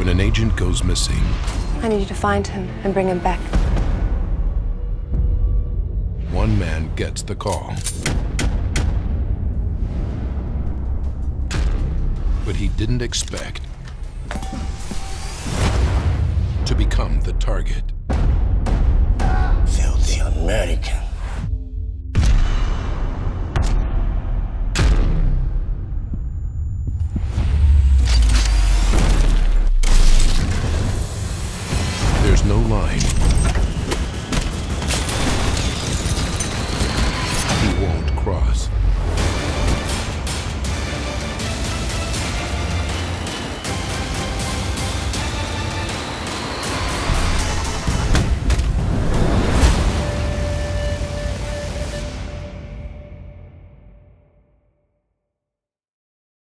when an agent goes missing, I need you to find him and bring him back. one man gets the call. But he didn't expect to become the target. Filthy American.